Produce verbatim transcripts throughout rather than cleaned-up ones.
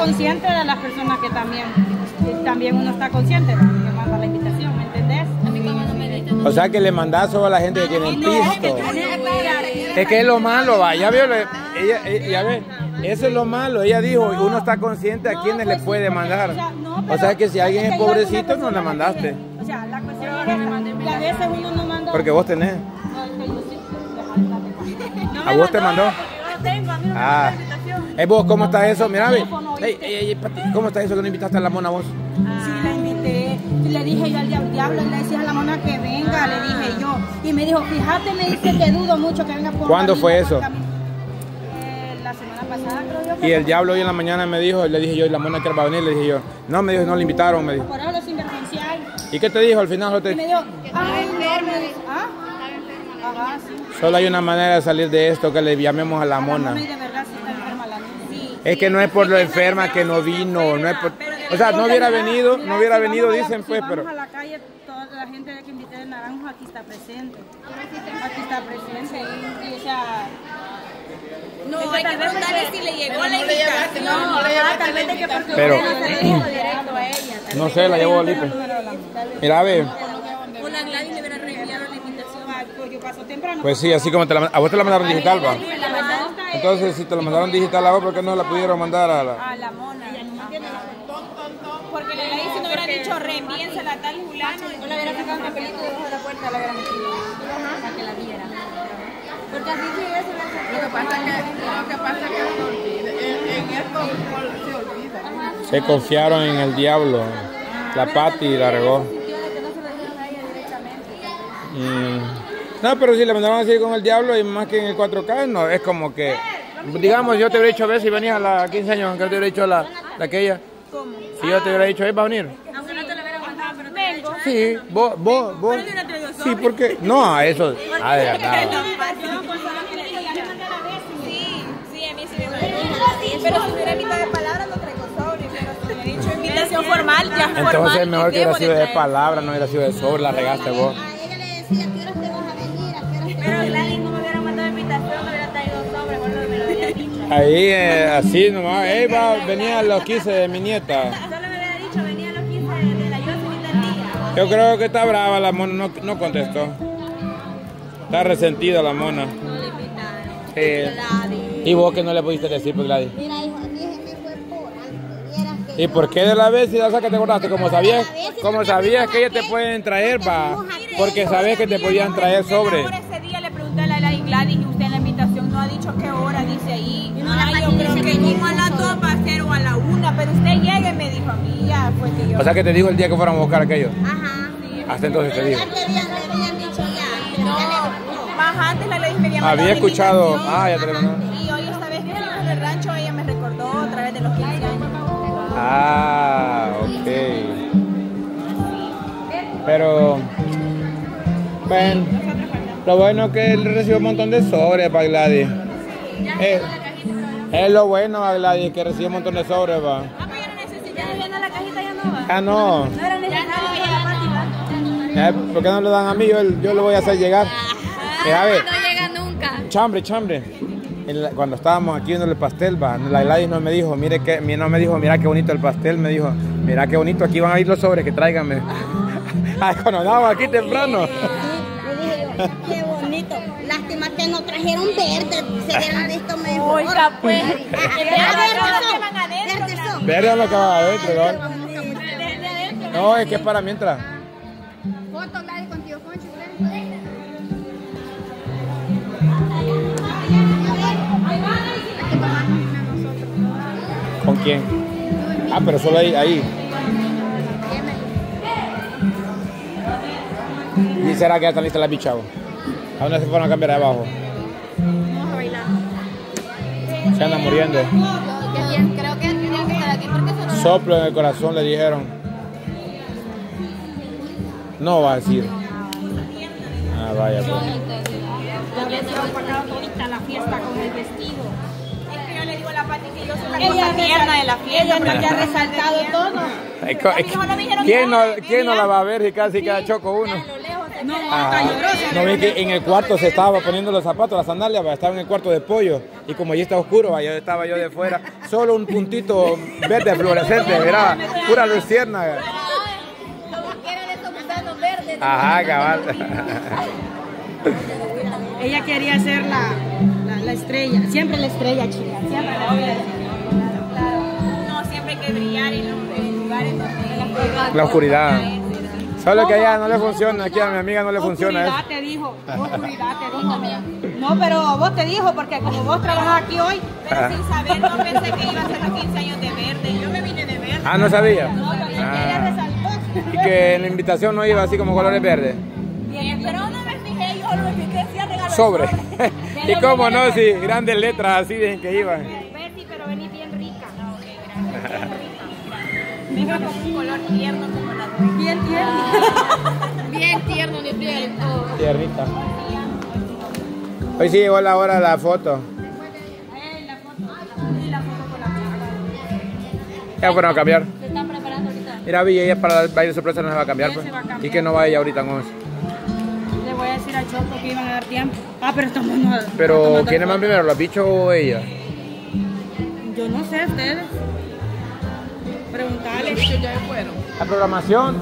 consciente de las personas que también, que también uno está consciente de que manda la invitación, ¿me entendés? O sea que le mandás solo a la gente que tiene el pisto. Es que es lo malo, va, ya veo, ella, ella, ya ve, eso es lo malo, ella dijo, uno está consciente a quienes le puede mandar. O sea que si alguien es pobrecito, no la mandaste. O sea, la cuestión es esta, que a veces uno no manda... Porque vos tenés. ¿A vos te mandó? Ah. Hey, vos, ¿cómo está eso? Mira, ve. Hey, hey, hey, ¿cómo está eso que no invitaste a la mona vos? Sí, la invité. Le dije yo al diablo, le decía a la mona que venga, le dije yo. Y me dijo, fíjate, me dice que dudo mucho que venga por ¿Cuándo camino, fue eso? Eh, la semana pasada, creo yo. Y el diablo hoy en la mañana me dijo, le dije yo, ¿y la mona que va a venir? Le dije yo, no, me dijo, no le invitaron, me dijo. Por eso lo sinvergencial. ¿Y qué te dijo al final? Te... Y me dijo, ay, no, me dijo, ¿ah? Ajá, sí. Solo hay una manera de salir de esto, que le llamemos a la mona. Y de verdad sí está enferma la niña. Sí. Es que no es por lo enferma que no vino, no es por... O sea, no hubiera venido, no hubiera venido, dicen pues, pero... Si vamos a la calle, toda la gente que invité de Naranjo aquí está presente. Aquí está presente. Y, y o sea... No, hay que preguntarle si le llegó la invitación. No, no le llegó tal vez de que porque pero, usted no se le dijo directo a ella. No sé, la llevó Lipe. Mira, ve. O la Gladys le hubiera reenviado la invitación. Yo paso temprano. Pues sí, así como te la, a vos te la mandaron digital, va. Entonces, si te la mandaron digital a vos, ¿por qué no la pudieron mandar a la...? A la mona. Porque la Gladys si no hubiera dicho reenvíensela a tal fulano. No le hubiera sacado un papelito debajo de la puerta, la hubiera metido. Para que la viera. Porque así sí eso lo que pasa es que lo que pasa es que se olvida. En, en esto se olvida. Se confiaron en el diablo. La Pati la regó. Mm. No, pero si le mandaron así con el diablo y más que en el cuatro K, no, es como que, digamos, yo te hubiera dicho a ver si venías a la quince años, aunque yo te hubiera dicho a la, la aquella. ¿Cómo? Si yo te hubiera dicho, ahí va a venir. Aunque no te lo hubiera mandado, pero te vengo. Sí, vos, vos, vos. Sí, porque, no, eso, ah, de verdad. Sí, a mí sí me gusta. Pero si hubiera invitado de palabra, no traigo sobre. Pero si hubiera dicho invitación formal, ya formal. Entonces mejor que hubiera sido de palabra, no hubiera sido de sobre, la regaste vos. Pero Gladys no me hubiera mandado invitación, me hubiera traído sobre, mejor no me lo hubiera dicho. Ahí, eh, así nomás, hey, va, venía a los quince de mi nieta. Solo me hubiera dicho, venía a los quince de, de la Jocelyn del día. Yo creo que está brava la mona, no, no contestó. Está resentida la mona. No le invitaron. Sí. ¿Y vos qué no le pudiste decir, pues, Gladys? Mira, hijo, a mí se me fue por alto. Vieras que ¿Y por qué de la vez si la saca te acordaste? Como sabías, como sabías que ellos te pueden traer, va. Porque sabes que te podían traer sobre. Ahora ese día le pregunté a la Gladys y usted en la invitación no ha dicho qué hora, dice ahí. Ah, yo creo que como a las dos va a ser o a la una, pero usted llegue, me dijo a mí, ya fue que yo. O sea que te dijo el día que fuéramos a buscar aquello. ajá. Sí. Hasta entonces te dijo. Ya te habían, te habían dicho ya. No, más antes la Gladys me había mandado Había la escuchado, invitación. ah, ya te lo mandó. Y hoy esta vez que fuimos del rancho, ella me recordó otra vez de los quince años. Ah, ok. Pero, bueno, lo bueno es que él recibió un montón de sobres para Gladys. Es, es lo bueno a Gladys, que recibió un montón de sobres, va. Ah, pues ya no necesita, ya viendo la cajita ya no va. Ah, no. No era necesario que la Pati va. Eh, ¿Por qué no lo dan a mí? Yo, yo lo voy a hacer llegar. Mira, a ver. No llega nunca. Chambre, chambre. En la- cuando estábamos aquí viendo el pastel, va, la Gladys no me dijo, mire que, mi- no me dijo, mira qué bonito el pastel, me dijo, mira qué bonito, aquí van a ir los sobres, que tráiganme. Ay, cuando andábamos aquí temprano. Le dije yo, qué bonito. Lástima que no trajeron verde. Se hubieran visto mejor. Oiga, pues. Ah, ah, verde son, verde son. Vean lo que va adentro, ¿no? Desde adentro. No, es que es para mientras. Foto, Gladys, contigo, Conchi. ¿Con quién? Ah, pero solo ahí, ahí. ¿Y será que ya están listas las bichas? ¿A dónde se fueron a cambiar de abajo? Vamos a bailar. Se andan muriendo. Creo que tendría que estar aquí porque se nos... Soplo en el corazón, le dijeron. No va a decir. Ah, vaya pues. Ya ves, se ha pagado todita la fiesta con el vestido. Es que yo le digo a la Pati que yo soy la Ella cosa tierna de la fiesta. Ella ya ha resaltado todo. Ay, co- ¿Quién no, ¿Quién no la va a ver si casi queda choco uno? No, Ah, está llorosa. no vi que en el cuarto se estaba poniendo los zapatos, las sandalias, estaba en el cuarto de pollo. Y como allí está oscuro, yo estaba yo de fuera, solo un puntito verde fluorescente, miraba, pura luciérnaga. Ajá, cabal. Ella quería ser la, la, la estrella, siempre la estrella, chica, siempre la estrella. No, siempre hay que brillar en los lugares donde La oscuridad. Solo que a ella no le funciona, aquí a mi amiga no le funciona eso. Oscuridad te dijo, oscuridad te dijo. No, pero vos te dijo, porque como vos trabajas aquí hoy, pero sin saber, no pensé que iba a ser los quince años de verde. Yo me vine de verde. Ah, no sabía. no, pero es que ella resaltó. Y que en la invitación no iba así como colores verdes. Bien, pero no me fijé, yo lo que decía regalo. Sobre. Y cómo no, si grandes letras así dicen que iban. Betty, pero vení bien rica. No, ok, gracias. Venga con un color tierno como la tuya. Bien tierno. Bien tierno de piel. Tiernita. Hoy sí llegó la hora de la foto. Ya fueron a cambiar. Se están preparando ahorita. Mira, vi, ella para el baile sorpresa no se va a cambiar, Ella pues. se va a cambiar. Y que no va ella ahorita con eso. Le voy a decir a Choco que iban a dar tiempo. Ah, pero estamos no. Pero, ¿quiénes van primero, los bichos o ella? Yo no sé, ustedes. Preguntarles. Ellos ya fueron. La programación.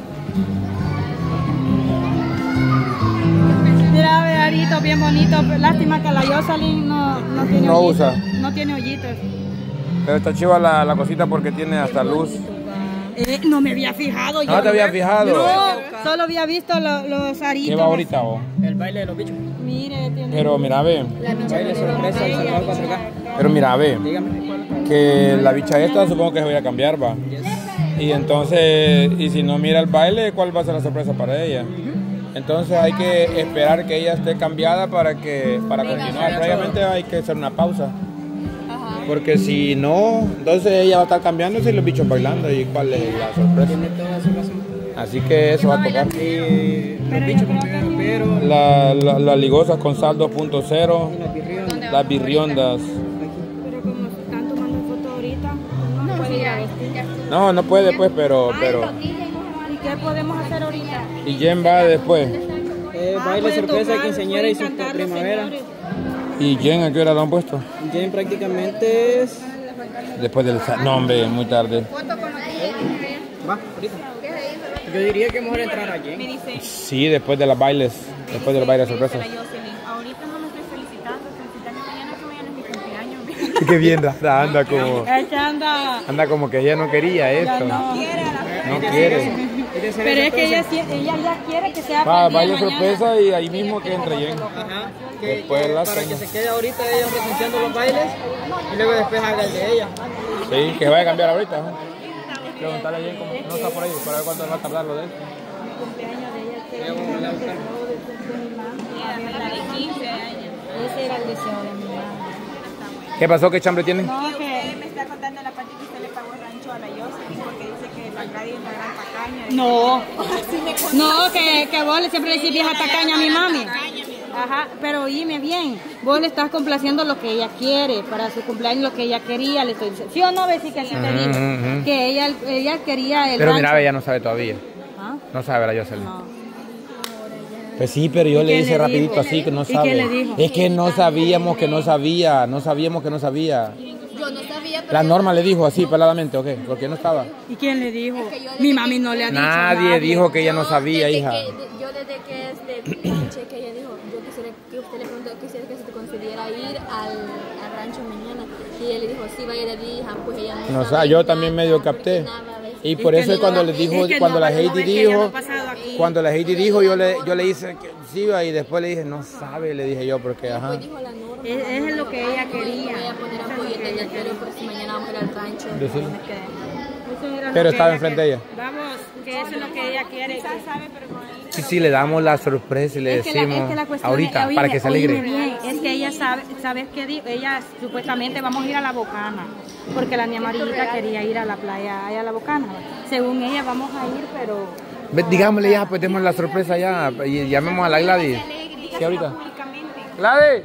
Mira, Vearito, bien bonito. Lástima que la Jocelyn no, no tiene No hoyitos. usa. No tiene hoyitos. Pero está chiva la, la cosita porque tiene hasta luz. Eh, no me había fijado yo. ¿No te había fijado? No, solo había visto lo- los aritos. ¿Qué va ahorita vos? El baile de los bichos. Mire, tiene. Pero mira, ve. Baile sorpresa, El Salvador cuatro K. Pero mira, ve. Dígame. Que la bicha esta supongo que se va a cambiar, va. Y entonces, y si no mira el baile, ¿cuál va a ser la sorpresa para ella? Entonces hay que esperar que ella esté cambiada para que para continuar. Previamente hay que hacer una pausa. Porque si no, entonces ella va a estar cambiándose y los bichos bailando. ¿Y cuál es la sorpresa? Tiene toda su razón. Así que eso va a tocar. Y los bichos con primero, pero La, la, las ligosas con sal dos punto cero, las birriones. las birriondas. Pero como se están tomando fotos ahorita, no puede ir a vestir. No, no puede pues, pero, pero. ¿Y qué podemos hacer ahorita? ¿Y quién va después? Eh, Ah, baile pueden sorpresa, tocar, quinceañera y su pueden cantar los primavera. señores. ¿Y quién a qué hora lo han puesto? Jane prácticamente es. Después del... sa- No, hombre, muy tarde. Va, ahorita. Yo diría que mejor entrar a Jane. Me dice, Sí, después de las bailes. Después de los bailes me dice sorpresa. la Jocelyn, ahorita no me estoy felicitando, felicitando mañana que mañana es mi cumpleaños. Qué bien anda, anda como... Ella anda. Anda como que ella no quería esto. No. No quiere. Pero es que ella, sí- ella ya quiere que sea Va, para el día baile de mañana. sorpresa y ahí mismo que entre Jen. Ajá. Que, Después la para hacen. que se quede ahorita ella presenciando los bailes y luego después haga el de ella. Sí, que vaya a cambiar ahorita. ¿no? Preguntarle a Jen cómo no está por ahí, para ver cuánto va a tardar lo de él. Ella va a buscar. La de quince años. Ese era el deseo de mi mamá. ¿Qué pasó? ¿Qué chambre tiene? No, Él que... me está contando la parte que usted le pagó rancho a la Jocelyn porque dice que la Gladys es una gran tacaña. No. Así me contó. No, que, que vos le siempre le decís vieja tacaña a mi mami. Ajá, pero oíme bien, vos le estás complaciendo lo que ella quiere, para su cumpleaños lo que ella quería, le estoy diciendo. ¿Sí o no, Bessie, que así te digo? Ujú, ujú. Que ella, ella quería el Pero rancho. mira, ella no sabe todavía. ¿Ah? No sabe la Jocelyn. No. Pues sí, pero yo ¿Y le qué hice le rapidito dijo? así que no ¿Y qué sabe. le dijo? Es que no sabíamos que no sabía, no sabíamos que no sabía. Yo no sabía, pero La Norma le dijo así peladamente, ¿o qué? Porque no estaba. ¿Y quién le dijo? Mi mami no le ha dicho Nadie dijo que ella no sabía, desde hija. que- de- yo desde que este, escuché que ella dijo, yo quisiera que usted le preguntó, quisiera que se te concediera ir al, al rancho mañana. Y ella le dijo, sí, vaya de hija, pues ella no, No sabe sé, yo nada, también medio porque capté. nada, ¿ves? Y por Es eso que es cuando no, le dijo, es que cuando no, la no, Heidi es que ya no dijo, ha pasado aquí. cuando la Heidi dijo, yo le, yo le hice que sí, y después le dije, no sabe, le dije yo, porque ajá. Pues dijo la Norma, Es, es lo que ella quería. voy a poner ampolleta en el pelo por si mañana vamos a ir al rancho. Yo sí. Eso era lo Pero que estaba ella enfrente de quería. ella. Vamos, que eso es lo que ella quiere. Quizás sabe, pero con ahí. Sí, sí, le damos la sorpresa y le Es que la- decimos es que la cuestión ahorita, es, oíme, para que se oíme alegre. bien, es que ella sabe, ¿sabes qué dijo? Ella supuestamente vamos a ir a la Bocana, porque la niña Marita quería ir a la playa, allá a la Bocana. Según ella vamos a ir, pero... Ve, digámosle ya, pues demos la sorpresa ya y llamemos a la Gladys. Sí, ahorita. Gladys.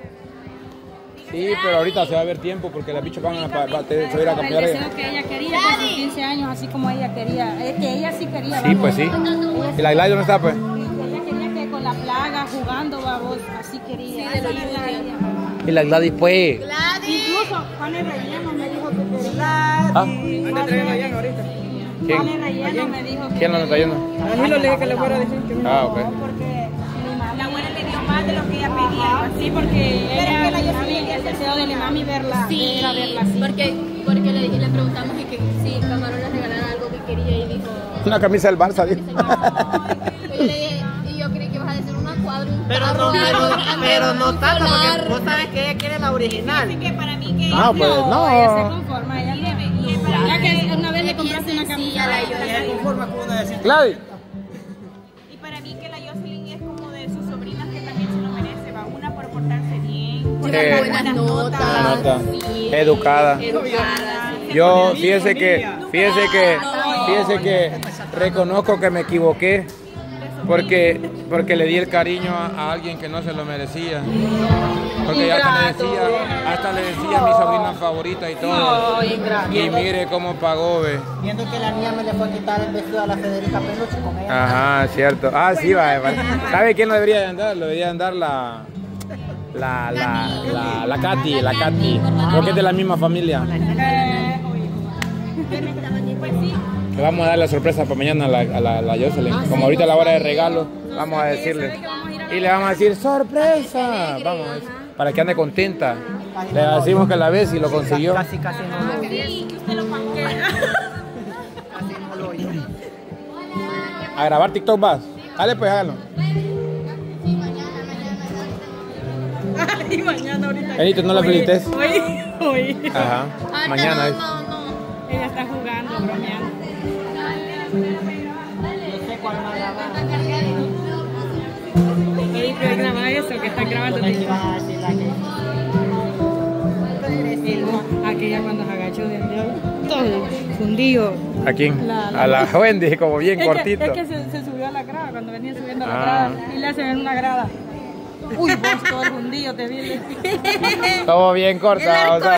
Sí, pero ahorita se va a ver tiempo porque las bichas van a, pa- pa- te- se va a ir a El cambiar. deseo que ella quería por sus quince años, así como ella quería. Es que ella sí quería. Sí, vamos. pues sí. Ella ¿Y la Gladys dónde está, pues? Ella quería que con la plaga, jugando, babos, así quería. Sí, de lo Esa es la lluvia. idea. Y la Gladys pues. Incluso Juanes Relleno me dijo que quería. Ah, Anda trayendo allá ahorita. ¿quién? Juanes Relleno me dijo que ¿Quién lo está yendo? A mí lo le dije que le fuera a decir que no. Ah, ok. porque mi mamá. La abuela le dio más de lo que ella pedía. Sí, porque Pero es ella, que la yo mami, el deseo de mi mami verla, Sí, era verla así. porque, porque le, le preguntamos y que si Camarón le regalara algo que quería y dijo... Una camisa del Barça, dijo. Yo le dije, y yo creí que ibas a decir una cuadra, un Pero carro, no, pero, algo, pero no algo tanto, porque solar. vos sabes que ella quiere la original. Así que para mí que No, pues No, ella se no. conforma, ella no. Ya que una vez le compraste una camisa. Ella conforma con una de Gladys. y para mí que la Jocelyn es como de sus sobrinas que también se lo merece, va una por portarse bien, por Eh, dar buenas notas, Buena nota. sí, Educada. educada, sí. Yo, fíjese que, fíjese que, fíjese que reconozco que me equivoqué porque, porque le di el cariño a, a alguien que no se lo merecía. Porque ya hasta le decía, hasta le decía a mi sobrina favorita y todo. Y mire cómo pagó, ve. Viendo que la niña me le fue a quitar el vestido a la Federica Peluche con ella. Ajá, cierto. Ah, sí, va, va. ¿Sabe quién lo debería de andar? Lo debería de andar la... La, la, la, la Katy, la Katy. Porque es de la misma familia. pues sí, Le vamos a dar la sorpresa para mañana a la, a la, a la Jocelyn. Como ahorita es la hora de regalo, vamos a decirle. Y le vamos a decir, ¡sorpresa! Vamos, para que ande contenta. Le decimos que la vez y lo consiguió. Casi, casi no lo oye. sí, que usted lo pagó. Casi no lo oye. ¿A grabar TikTok vas? Dale, pues hágalo. Y mañana ahorita. Benito, no la felicites. Hoy, hoy. Ajá. Ahorita Mañana no, es. no, no. Ella está jugando, bromeando. Yo sé cuál va a grabar. Oye, pero graba eso, que está grabando. La que va a decir la que... Aquella cuando se agachó del dedo, todo fundido. ¿A quién? La- la- A la Wendy, como bien Es cortito. que, es que se, se subió a la grada, cuando venía subiendo a la Ah. grada, y le hacen en una grada. Uy, vos todo el fundido te vi. Todo bien corta. O sea,